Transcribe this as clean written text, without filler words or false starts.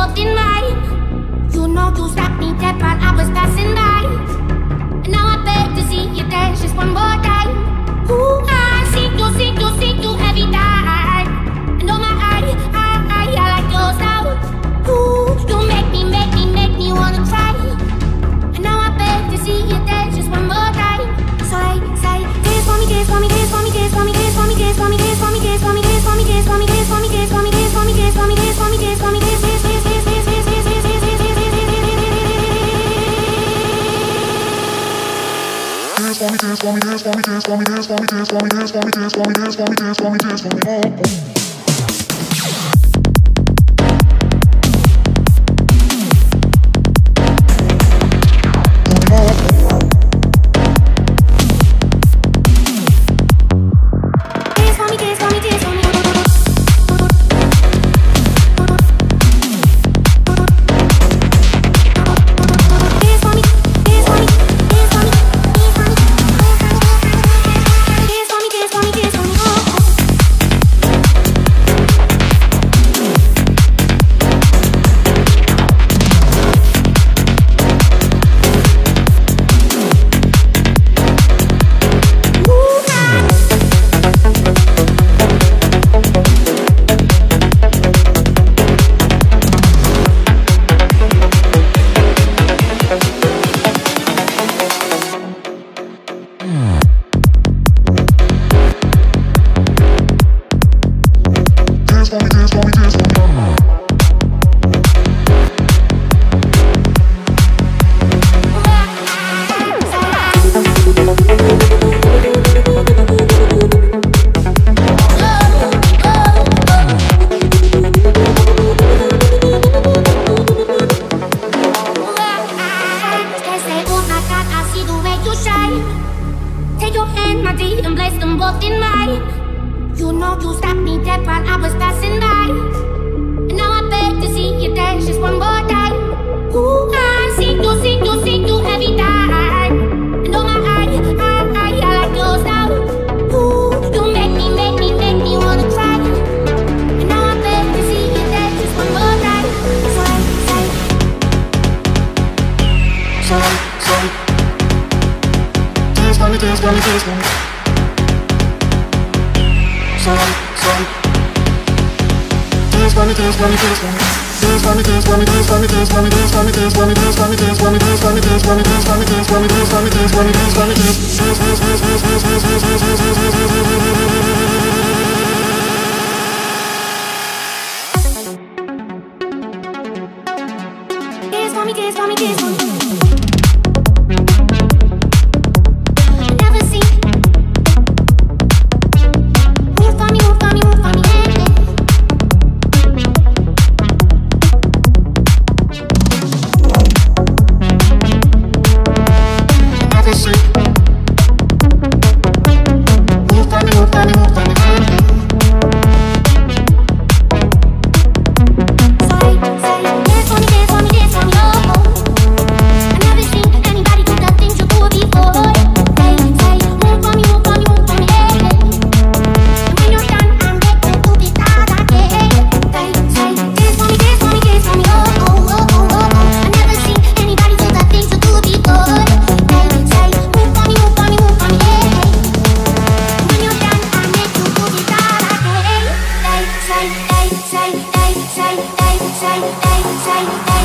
both in mine. You know you stopped me dead while I was passing by. And now I beg to see you dance just one more time. Ooh, I see you every time. And oh my, I like your style. Ooh, you make me wanna try. And now I beg to see you dance just one more time. So I say, dance for me, dance for me, dance for me, dance for me, dance for me, dance for me, dance for me, dance for me, dance for me, dance for me, dance for me, dance for me, dance for me, dance for me, dance for me, dance for me, dance, dance, dance, dance, dance, dance, dance, dance, dance, dance, dance. Dance for me, dance for me, dance for me, dance for me, dance for me, dance for me, dance for me, dance for me, dance for me, dance for me, dance for me. Say